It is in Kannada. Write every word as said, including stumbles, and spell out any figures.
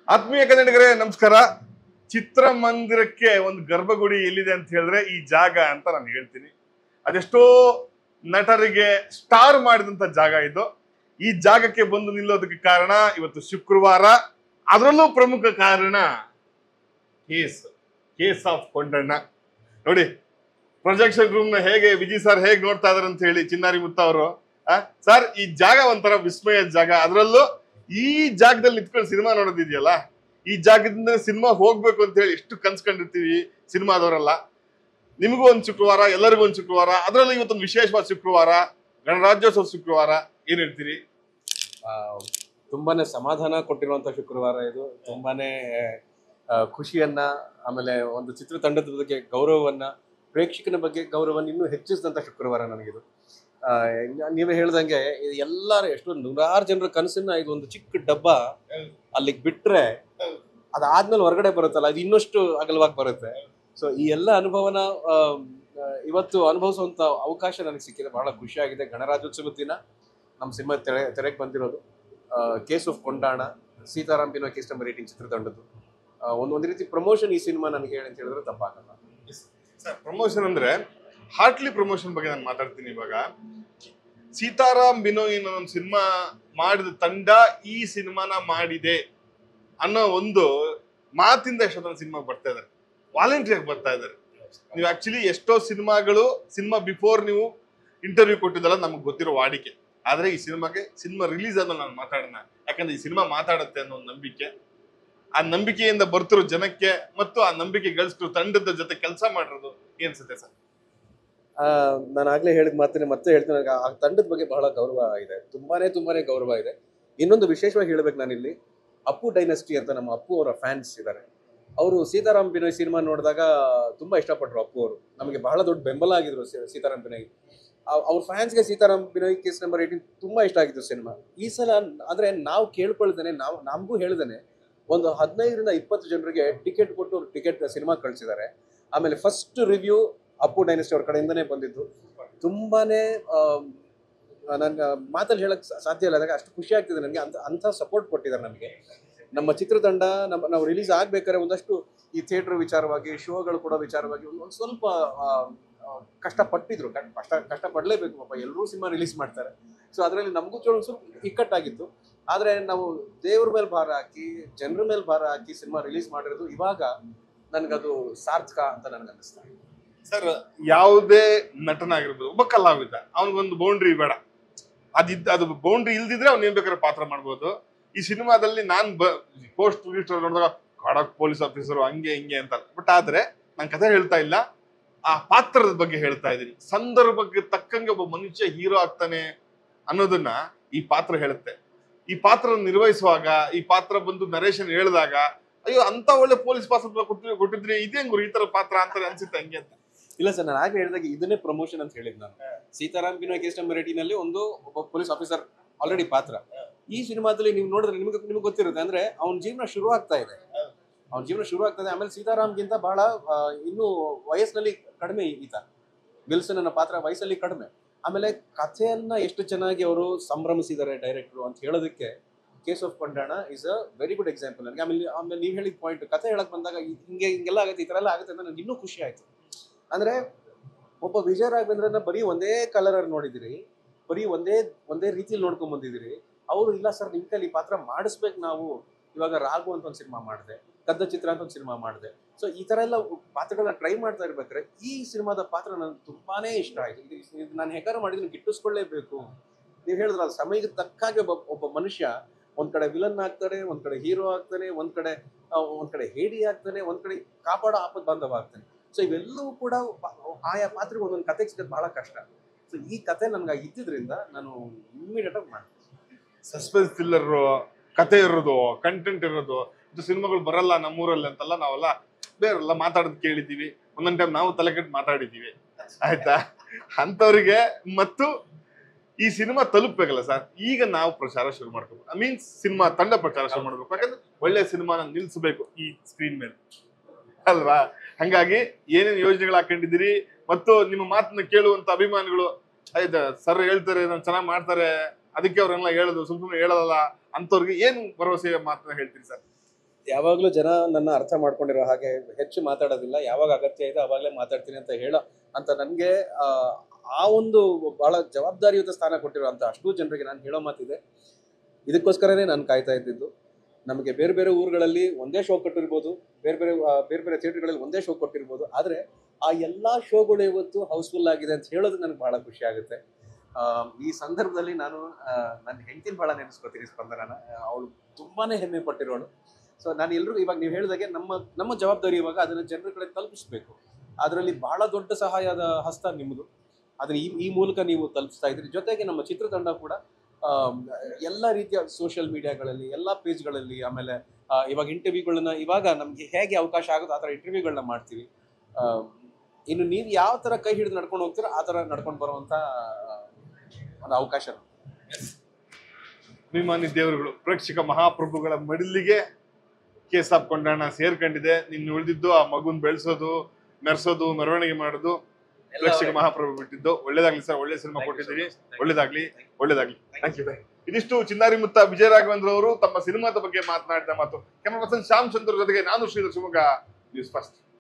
ಆತ್ಮೀಯ ಕನ್ನಡಿಗರೇ ನಮಸ್ಕಾರ. ಚಿತ್ರಮಂದಿರಕ್ಕೆ ಒಂದು ಗರ್ಭಗುಡಿ ಎಲ್ಲಿದೆ ಅಂತ ಹೇಳಿದ್ರೆ ಈ ಜಾಗ ಅಂತ ನಾನು ಹೇಳ್ತೀನಿ. ಅದೆಷ್ಟೋ ನಟರಿಗೆ ಸ್ಟಾರ್ ಮಾಡಿದಂತ ಜಾಗ ಇದು. ಈ ಜಾಗಕ್ಕೆ ಬಂದು ನಿಲ್ಲೋದಕ್ಕೆ ಕಾರಣ ಇವತ್ತು ಶುಕ್ರವಾರ, ಅದರಲ್ಲೂ ಪ್ರಮುಖ ಕಾರಣ ಕೇಸ್ ಕೇಸ್ ಆಫ್ ಕೊಂಡಣ್ಣ. ನೋಡಿ ಪ್ರೊಜೆಕ್ಷನ್ ರೂಮ್ ನ ಹೇಗೆ ವಿಜಯ್ ಸರ್ ಹೇಗೆ ನೋಡ್ತಾ ಇದಾರೆ ಅಂತ ಹೇಳಿ ಚಿನ್ನಾರಿ ಮುತ್ತ ಅವರು. ಸರ್ ಈ ಜಾಗ ಒಂಥರ ವಿಸ್ಮಯ ಜಾಗ. ಅದರಲ್ಲೂ ಈ ಜಾಗದಲ್ಲಿ ನಿಂತ್ಕೊಂಡು ಸಿನಿಮಾ ನೋಡೋದಿದೆಯಲ್ಲ, ಈ ಜಾಗದಿಂದ ಸಿನಿಮಾ ಹೋಗ್ಬೇಕು ಅಂತ ಹೇಳಿ ಎಷ್ಟು ಕನ್ಸ್ಕೊಂಡಿರ್ತೀವಿ ಸಿನಿಮಾದವರೆಲ್ಲ. ನಿಮಗೂ ಒಂದು ಶುಕ್ರವಾರ, ಎಲ್ಲರಿಗೂ ಒಂದು ಶುಕ್ರವಾರ, ಅದರಲ್ಲೂ ಇವತ್ತೊಂದು ವಿಶೇಷವಾದ ಶುಕ್ರವಾರ, ಗಣರಾಜ್ಯೋತ್ಸವ ಶುಕ್ರವಾರ. ಏನ್ ಹೇಳ್ತೀರಿ? ತುಂಬಾನೇ ಸಮಾಧಾನ ಕೊಟ್ಟಿರುವಂತ ಶುಕ್ರವಾರ ಇದು. ತುಂಬಾನೇ ಖುಷಿಯನ್ನ, ಆಮೇಲೆ ಒಂದು ಚಿತ್ರತಂಡದ ಬಗ್ಗೆ ಗೌರವವನ್ನ, ಪ್ರೇಕ್ಷಕನ ಬಗ್ಗೆ ಗೌರವವನ್ನು ಇನ್ನೂ ಹೆಚ್ಚಿಸಿದಂತ ಶುಕ್ರವಾರ ನನಗಿದು. ಆ ನೀವೇ ಹೇಳ್ದಂಗೆ ಎಲ್ಲಾರು ಎಷ್ಟೊಂದು ನೂರಾರು ಜನರ ಕನಸನ್ನ ಇದು ಒಂದು ಚಿಕ್ಕ ಡಬ್ಬ ಅಲ್ಲಿಗೆ ಬಿಟ್ರೆ ಅದಾದ್ಮೇಲೆ ಹೊರಗಡೆ ಬರುತ್ತಲ್ಲ, ಅದು ಇನ್ನಷ್ಟು ಅಗಲವಾಗಿ ಬರುತ್ತೆ. ಸೊ ಈ ಎಲ್ಲ ಅನುಭವನ ಇವತ್ತು ಅನುಭವಿಸುವಂತ ಅವಕಾಶ ನನಗೆ ಸಿಕ್ಕಿದೆ. ಬಹಳ ಖುಷಿಯಾಗಿದೆ. ಗಣರಾಜ್ಯೋತ್ಸವದ ದಿನ ನಮ್ಮ ಸಿನಿಮಾ ತೆರೆ ತೆರೆಗೆ ಬಂದಿರೋದು case of Kondana, Seetharam Binoy case number eighteen ಚಿತ್ರತಂಡದ್ದು ಒಂದು ಒಂದು ರೀತಿ ಪ್ರಮೋಷನ್ ಈ ಸಿನಿಮಾ ನನಗೆ ಹೇಳಿ ಅಂತ ಹೇಳಿದ್ರೆ ತಪ್ಪಾಗಲ್ಲ. ಸರ್ ಪ್ರಮೋಷನ್ ಅಂದ್ರೆ ಹಾರ್ಟ್ಲಿ ಪ್ರಮೋಷನ್ ಬಗ್ಗೆ ನಾನು ಮಾತಾಡ್ತೀನಿ. ಇವಾಗ ಸೀತಾರಾಮ್ ಬಿನೋಯ್ ಒಂದು ಸಿನಿಮಾ ಮಾಡಿದ ತಂಡ ಈ ಸಿನಿಮಾನ ಮಾಡಿದೆ ಅನ್ನೋ ಒಂದು ಮಾತಿಂದ ಎಷ್ಟೊಂದು ಸಿನಿಮಾ ಬರ್ತಾ ಇದಾರೆ, ವಾಲಂಟಿಯರ್ ಬರ್ತಾ ಇದಾರೆ. ನೀವು ಆಕ್ಚುಲಿ ಎಷ್ಟೋ ಸಿನಿಮಾಗಳು ಸಿನಿಮಾ ಬಿಫೋರ್ ನೀವು ಇಂಟರ್ವ್ಯೂ ಕೊಟ್ಟಿದ್ದಲ್ಲ ನಮ್ಗೆ ಗೊತ್ತಿರೋ ವಾಡಿಕೆ. ಆದ್ರೆ ಈ ಸಿನಿಮಾಗೆ ಸಿನಿಮಾ ರಿಲೀಸ್ ಆದ್ಮೇಲೆ ನಾನು ಮಾತಾಡೋಣ, ಯಾಕಂದ್ರೆ ಈ ಸಿನಿಮಾ ಮಾತಾಡುತ್ತೆ ಅನ್ನೋ ಒಂದು ನಂಬಿಕೆ. ಆ ನಂಬಿಕೆಯಿಂದ ಬರ್ತಿರೋ ಜನಕ್ಕೆ ಮತ್ತು ಆ ನಂಬಿಕೆ ಗಳಿಸ್ತಿರೋ ತಂಡದ ಜೊತೆ ಕೆಲಸ ಮಾಡಿರೋದು ಏನ್ಸುತ್ತೆ ಸರ್? ಆ ನಾನು ಆಗ್ಲೇ ಹೇಳಿದ ಮಾತನ್ನ ಮತ್ತೆ ಹೇಳ್ತೀನಿ. ನನಗೆ ಆ ತಂಡದ ಬಗ್ಗೆ ಬಹಳ ಗೌರವ ಇದೆ, ತುಂಬಾನೇ ತುಂಬಾನೇ ಗೌರವ ಇದೆ. ಇನ್ನೊಂದು ವಿಶೇಷವಾಗಿ ಹೇಳ್ಬೇಕು, ನಾನಿಲ್ಲಿ ಅಪ್ಪು ಡೈನಸ್ಟಿ ಅಂತ ನಮ್ಮ ಅಪ್ಪು ಅವರ ಫ್ಯಾನ್ಸ್ ಇದ್ದಾರೆ. ಅವರು ಸೀತಾರಾಮ್ ಬಿನೋಯ್ ಸಿನಿಮಾ ನೋಡಿದಾಗ ತುಂಬಾ ಇಷ್ಟಪಟ್ಟರು. ಅಪ್ಪು ಅವರು ನಮಗೆ ಬಹಳ ದೊಡ್ಡ ಬೆಂಬಲ ಆಗಿದ್ರು ಸೀತಾರಾಮ್ ಬಿನೋಯ್. ಅವ್ರ ಫ್ಯಾನ್ಸ್ಗೆ Seetharam Binoy case number eighteen ತುಂಬಾ ಇಷ್ಟ ಆಗಿತ್ತು ಸಿನಿಮಾ. ಈ ಸಲ ಆದ್ರೆ ನಾವು ಕೇಳ್ಕೊಳ್ತೇನೆ, ನಾವು ನಮಗೂ ಹೇಳ್ದೇನೆ ಒಂದು ಹದಿನೈದರಿಂದ ಇಪ್ಪತ್ತು ಜನರಿಗೆ ಟಿಕೆಟ್ ಕೊಟ್ಟು ಟಿಕೆಟ್ ಸಿನಿಮಾ ಕಳಿಸಿದ್ದಾರೆ. ಆಮೇಲೆ ಫಸ್ಟ್ ರಿವ್ಯೂ ಅಪ್ಪು ಡೈನಸ್ಟಿ ಅವ್ರ ಕಡೆಯಿಂದನೇ ಬಂದಿದ್ದು. ತುಂಬಾನೇ ನನ್ಗೆ ಮಾತಲ್ಲಿ ಹೇಳಕ್ ಸಾಧ್ಯ ಇಲ್ಲ, ಅದಾಗ ಅಷ್ಟು ಖುಷಿ ಆಗ್ತಿದೆ ನನಗೆ. ಅಂತ ಅಂಥ ಸಪೋರ್ಟ್ ಕೊಟ್ಟಿದ್ದಾರೆ ನಮಗೆ. ನಮ್ಮ ಚಿತ್ರತಂಡ ನಮ್ಮ ನಾವು ರಿಲೀಸ್ ಆಗ್ಬೇಕಾದ್ರೆ ಒಂದಷ್ಟು ಈ ಥಿಯೇಟರ್ ವಿಚಾರವಾಗಿ, ಶೋಗಳು ಕೊಡೋ ವಿಚಾರವಾಗಿ ಒಂದು ಸ್ವಲ್ಪ ಕಷ್ಟಪಟ್ಟಿದ್ರು. ಕಷ್ಟ ಕಷ್ಟಪಡಲೇಬೇಕು ಪಾಪ, ಎಲ್ಲರೂ ಸಿನಿಮಾ ರಿಲೀಸ್ ಮಾಡ್ತಾರೆ. ಸೊ ಅದರಲ್ಲಿ ನಮಗೂ ಒಂದು ಸ್ವಲ್ಪ ಇಕ್ಕಟ್ಟಾಗಿತ್ತು. ಆದರೆ ನಾವು ದೇವ್ರ ಮೇಲೆ ಭಾರ ಹಾಕಿ, ಜನರ ಮೇಲೆ ಭಾರ ಹಾಕಿ ಸಿನಿಮಾ ರಿಲೀಸ್ ಮಾಡಿರೋದು ಇವಾಗ ನನಗದು ಸಾರ್ಥಕ ಅಂತ ನನಗೆ ಅನ್ನಿಸ್ತಾ ಇದೆ. ಸರ್ ಯಾವುದೇ ನಟನಾಗಿರ್ಬೋದು, ಒಬ್ಬ ಕಲಾವಿದ, ಅವನಿಗೊಂದು ಬೌಂಡ್ರಿ ಬೇಡ. ಅದಿದ್ದ ಅದು ಬೌಂಡ್ರಿ ಇಲ್ದಿದ್ರೆ ಅವ್ನು ಏನ್ ಬೇಕಾದ್ರೆ ಪಾತ್ರ ಮಾಡ್ಬೋದು. ಈ ಸಿನಿಮಾದಲ್ಲಿ ನಾನ್ ಪೋಸ್ಟ್ ನೋಡಿದಾಗ ಖಡಕ್ ಪೊಲೀಸ್ ಆಫೀಸರು ಹಂಗೆ ಹಿಂಗೆ ಅಂತ, ಬಟ್ ಆದ್ರೆ ನಾನು ಕಥೆ ಹೇಳ್ತಾ ಇಲ್ಲ, ಆ ಪಾತ್ರದ ಬಗ್ಗೆ ಹೇಳ್ತಾ ಇದ್ದೀನಿ. ಸಂದರ್ಭಕ್ಕೆ ತಕ್ಕಂಗೆ ಒಬ್ಬ ಮನುಷ್ಯ ಹೀರೋ ಆಗ್ತಾನೆ ಅನ್ನೋದನ್ನ ಈ ಪಾತ್ರ ಹೇಳುತ್ತೆ. ಈ ಪಾತ್ರ ನಿರ್ವಹಿಸುವಾಗ, ಈ ಪಾತ್ರ ಬಂದು ನರೇಶನ್ ಹೇಳಿದಾಗ, ಅಯ್ಯೋ ಅಂತ ಒಳ್ಳೆ ಪೊಲೀಸ್ ಪಾತ್ರ ಕೊಟ್ಟಿದ್ರೆ ಕೊಟ್ಟಿದ್ರೆ ಇದೇ ಗುರು ಈ ತರ ಪಾತ್ರ ಅಂತಾರೆ ಅನ್ಸುತ್ತೆ ಹಂಗೆ ಅಂತ. ಇಲ್ಲ ಸರ್, ನಾನು ಹಾಗೆ ಹೇಳಿದಾಗ ಇದನ್ನೇ ಪ್ರಮೋಷನ್ ಅಂತ ಹೇಳಿದ್ ನಾನು. Seetharam Binoy case number eighteen ಅಲ್ಲಿ ಒಂದು ಒಬ್ಬ ಪೊಲೀಸ್ ಆಫೀಸರ್ ಆಲ್ರೆಡಿ ಪಾತ್ರ. ಈ ಸಿನಿಮಾದಲ್ಲಿ ನೀವು ನೋಡಿದ್ರೆ ನಿಮ್ಗೆ ನಿಮ್ಗೆ ಗೊತ್ತಿರುತ್ತೆ, ಅಂದ್ರೆ ಅವನ ಜೀವನ ಶುರು ಆಗ್ತಾ ಇದೆ ಅವನ ಜೀವನ ಶುರು ಆಗ್ತಾ ಇದೆ ಆಮೇಲೆ ಸೀತಾರಾಮ್ಗಿಂತ ಬಹಳ ಇನ್ನೂ ವಯಸ್ಸಿನಲ್ಲಿ ಕಡಿಮೆ ಈತ. ವಿಲ್ಸನ್ ಅನ್ನೋ ಪಾತ್ರ ವಯಸ್ಸಲ್ಲಿ ಕಡಿಮೆ. ಆಮೇಲೆ ಕಥೆಯನ್ನ ಎಷ್ಟು ಚೆನ್ನಾಗಿ ಅವರು ಸಂಭ್ರಮಿಸಿದ್ದಾರೆ ಡೈರೆಕ್ಟ್ರು ಅಂತ ಹೇಳೋದಕ್ಕೆ case of Kondana is a very good example ನನಗೆ. ಆಮೇಲೆ ಆಮೇಲೆ ನೀವು ಹೇಳಿದ ಪಾಯಿಂಟ್, ಕಥೆ ಹೇಳಕ್ ಬಂದಾಗ ಹಿಂಗೆ ಹಿಂಗೆಲ್ಲ ಆಗುತ್ತೆ, ಈ ತರ ಎಲ್ಲ ಆಗುತ್ತೆ ಅಂತ ನನಗೆ ಇನ್ನೂ ಖುಷಿ ಆಯ್ತು. ಅಂದ್ರೆ ಒಬ್ಬ ವಿಜಯ ರಾಘವೇಂದ್ರನ ಬರೀ ಒಂದೇ ಕಲರ್ ನೋಡಿದಿರಿ, ಬರೀ ಒಂದೇ ಒಂದೇ ರೀತಿಯಲ್ಲಿ ನೋಡ್ಕೊಂಡ್ ಬಂದಿದ್ದೀರಿ. ಅವರು ಇಲ್ಲ ಸರ್ ನಿಮ್ ಕೈಲಿ ಈ ಪಾತ್ರ ಮಾಡಿಸ್ಬೇಕು, ನಾವು ಇವಾಗ ರಾಘು ಅಂತ ಒಂದು ಸಿನಿಮಾ ಮಾಡಿದೆ, ಕದ್ದ ಚಿತ್ರ ಅಂತ ಒಂದು ಸಿನಿಮಾ ಮಾಡಿದೆ. ಸೊ ಈ ತರ ಎಲ್ಲ ಪಾತ್ರಗಳನ್ನ ಟ್ರೈ ಮಾಡ್ತಾ ಇರ್ಬೇಕಾದ್ರೆ ಈ ಸಿನಿಮಾದ ಪಾತ್ರ ನನ್ಗೆ ತುಂಬಾನೇ ಇಷ್ಟ ಆಯ್ತು. ಇದು ನಾನು ಹೆಂಗಾರ ಮಾಡಿದ್ರೆ ಗಿಟ್ಟಿಸ್ಕೊಳ್ಳೇಬೇಕು. ನೀವು ಹೇಳಿದ್ರಲ್ಲ, ಸಮಯಕ್ಕೆ ತಕ್ಕಾಗೆ ಒಬ್ಬ ಒಬ್ಬ ಮನುಷ್ಯ ಒಂದ್ ಕಡೆ ವಿಲನ್ ಆಗ್ತಾನೆ, ಒಂದ್ ಕಡೆ ಹೀರೋ ಆಗ್ತಾನೆ, ಒಂದ್ ಕಡೆ ಒಂದ್ ಕಡೆ ಹೇಡಿ ಆಗ್ತಾನೆ, ಒಂದ್ ಕಡೆ ಕಾಪಾಡೋ ಆಪತ್ ಬಾಂಧವ ಆಗ್ತಾನೆ. ಸೊ ಇವೆಲ್ಲವೂ ಕೂಡ ಆಯಾ ಪಾತ್ರಕ್ಕೆ ಒಂದೊಂದು ಕತೆ ಸಿಗೋದು ಬಹಳ ಕಷ್ಟ. ಸೊ ಈ ಕತೆ ನನ್ಗೆ ಇದ್ದಿದ್ರಿಂದ ನಾನು ಇಮ್ಮಿಡಿಯೇಟ್ ಆಗಿ ಮಾಡ್ತೀನಿ. ಸಸ್ಪೆನ್ಸ್ ಥ್ರಿಲ್ಲರ್ ಕತೆ ಇರೋದು, ಕಂಟೆಂಟ್ ಇರೋದು, ಇದು ಸಿನಿಮಾಗಳು ಬರಲ್ಲ ನಮ್ಮೂರಲ್ಲಿ ಅಂತೆಲ್ಲ ನಾವೆಲ್ಲ ಬೇರೆಲ್ಲ ಮಾತಾಡೋದು ಕೇಳಿದ್ದೀವಿ. ಒಂದೊಂದ್ ಟೈಮ್ ನಾವು ತಲೆ ಕೆಟ್ಟು ಮಾತಾಡಿದ್ದೀವಿ, ಆಯ್ತಾ? ಅಂತವ್ರಿಗೆ ಮತ್ತು ಈ ಸಿನಿಮಾ ತಲುಪಬೇಕಲ್ಲ ಸರ್. ಈಗ ನಾವು ಪ್ರಚಾರ ಶುರು ಮಾಡ್ಕೋಬೇಕು, ಐ ಮೀನ್ಸ್ ಸಿನಿಮಾ ತಂಡ ಪ್ರಚಾರ ಶುರು ಮಾಡ್ಬೇಕು. ಯಾಕಂದ್ರೆ ಒಳ್ಳೆ ಸಿನಿಮಾನ ನಿಲ್ಸಬೇಕು ಈ ಸ್ಕ್ರೀನ್ ಮೇಲೆ ಅಲ್ವಾ? ಹಂಗಾಗಿ ಏನೇನು ಯೋಜನೆಗಳು ಹಾಕೊಂಡಿದ್ದೀರಿ ಮತ್ತು ನಿಮ್ಮ ಮಾತನ್ನ ಕೇಳುವಂತ ಅಭಿಮಾನಿಗಳು, ಆಯ್ತಾ ಸರ್ ಹೇಳ್ತಾರೆ ನಾನು ಚೆನ್ನಾಗಿ ಮಾಡ್ತಾರೆ ಅದಕ್ಕೆ ಅವ್ರೆಲ್ಲ ಹೇಳೋದು ಸುಮ್ ಸುಮ್ಮನೆ ಹೇಳೋದಲ್ಲ ಅಂತವ್ರಿಗೆ ಏನು ಭರವಸೆ ಮಾತನ್ನ ಹೇಳ್ತೀರಿ ಸರ್? ಯಾವಾಗಲೂ ಜನ ನನ್ನ ಅರ್ಥ ಮಾಡ್ಕೊಂಡಿರೋ ಹಾಗೆ ಹೆಚ್ಚು ಮಾತಾಡೋದಿಲ್ಲ, ಯಾವಾಗ ಅಗತ್ಯ ಇದೆ ಅವಾಗಲೇ ಮಾತಾಡ್ತೀನಿ ಅಂತ ಹೇಳೋ ಅಂತ ನನಗೆ ಆ ಒಂದು ಬಹಳ ಜವಾಬ್ದಾರಿಯುತ ಸ್ಥಾನ ಕೊಟ್ಟಿರುವಂಥ ಅಷ್ಟು ಜನರಿಗೆ ನಾನು ಹೇಳೋ ಮಾತಿದೆ. ಇದಕ್ಕೋಸ್ಕರನೇ ನಾನು ಕಾಯ್ತಾ ಇದ್ದಿದ್ದು. ನಮಗೆ ಬೇರೆ ಬೇರೆ ಊರುಗಳಲ್ಲಿ ಒಂದೇ ಶೋ ಕೊಟ್ಟಿರ್ಬೋದು, ಬೇರೆ ಬೇರೆ ಬೇರೆ ಬೇರೆ ಥಿಯೇಟರ್ಗಳಲ್ಲಿ ಒಂದೇ ಶೋ ಕೊಟ್ಟಿರ್ಬೋದು, ಆದರೆ ಆ ಎಲ್ಲ ಶೋಗಳು ಇವತ್ತು ಹೌಸ್ಫುಲ್ ಆಗಿದೆ ಅಂತ ಹೇಳೋದು ನನಗೆ ಬಹಳ ಖುಷಿ ಆಗುತ್ತೆ. ಈ ಸಂದರ್ಭದಲ್ಲಿ ನಾನು ನನ್ನ ಹೆಂಡತಿನ ಬಹಳ ನೆನೆಸ್ಕೊತೀನಿ, ಸ್ಪಂದನನ. ಅವಳು ತುಂಬಾನೇ ಹೆಮ್ಮೆ ಪಟ್ಟಿರೋಳು. ಸೊ ನಾನು ಎಲ್ರಿಗೂ ಇವಾಗ ನೀವು ಹೇಳಿದಾಗೆ ನಮ್ಮ ನಮ್ಮ ಜವಾಬ್ದಾರಿ ಇವಾಗ ಅದನ್ನು ಜನರ ಕಡೆ ತಲುಪಿಸ್ಬೇಕು. ಅದರಲ್ಲಿ ಬಹಳ ದೊಡ್ಡ ಸಹಾಯದ ಹಸ್ತ ನಿಮ್ಮದು. ಅದನ್ನ ಈ ಈ ಮೂಲಕ ನೀವು ತಲುಪಿಸ್ತಾ ಇದ್ದೀರಿ. ಜೊತೆಗೆ ನಮ್ಮ ಚಿತ್ರತಂಡ ಕೂಡ ಎಲ್ಲ ರೀತಿಯ ಸೋಷಿಯಲ್ ಮೀಡಿಯಾಗಳಲ್ಲಿ, ಎಲ್ಲ ಪೇಜ್ಗಳಲ್ಲಿ, ಆಮೇಲೆ ಇವಾಗ ಇಂಟರ್ವ್ಯೂಗಳನ್ನ ಇವಾಗ ನಮಗೆ ಹೇಗೆ ಅವಕಾಶ ಆಗುತ್ತೋ ಆ ಥರ ಇಂಟರ್ವ್ಯೂಗಳನ್ನ ಮಾಡ್ತೀವಿ. ಇನ್ನು ನೀವು ಯಾವ ಥರ ಕೈ ಹಿಡಿದು ನಡ್ಕೊಂಡು ಹೋಗ್ತೀರೋ ಆ ಥರ ನಡ್ಕೊಂಡು ಬರುವಂಥ ಒಂದು ಅವಕಾಶ. ಅಭಿಮಾನಿ ದೇವರುಗಳು, ಪ್ರೇಕ್ಷಕ ಮಹಾಪ್ರಭುಗಳ ಮಡಿಲಿಗೆ ಕೆ ಸಾಬ್ ಕೊಂಡಣ್ಣ ಸೇರ್ಕೊಂಡಿದೆ. ನಿನ್ನ ಉಳಿದಿದ್ದು ಆ ಮಗುನ್ ಬೆಳೆಸೋದು, ಮೆರೆಸೋದು, ಮೆರವಣಿಗೆ ಮಾಡೋದು ಪ್ರೇಕ್ಷಕ ಮಹಾಪ್ರಭು ಬಿಟ್ಟಿದ್ದು. ಒಳ್ಳೇದಾಗ್ಲಿ ಸರ್, ಒಳ್ಳೆ ಸಿನಿಮಾ ಕೊಟ್ಟಿದ್ದೀರಿ. ಒಳ್ಳೇದಾಗ್ಲಿ, ಒಳ್ಳೇದಾಗ್ಲಿ. Thank you. ಇದಿಷ್ಟು ಚಿನ್ನಾರಿ ಮುತ್ತ ವಿಜಯ ರಾಘವೇಂದ್ರ ಅವರು ತಮ್ಮ ಸಿನಿಮಾದ ಬಗ್ಗೆ ಮಾತನಾಡಿದ ಮಾತು. ಕ್ಯಾಮರಾ ಪರ್ಸನ್ ಶ್ಯಾಮ್ ಚಂದ್ರ ಜೊತೆಗೆ ನಾನು ಶ್ರೀಧರ್ ಶಿವಮೊಗ್ಗ ನ್ಯೂಸ್ ಫಸ್ಟ್.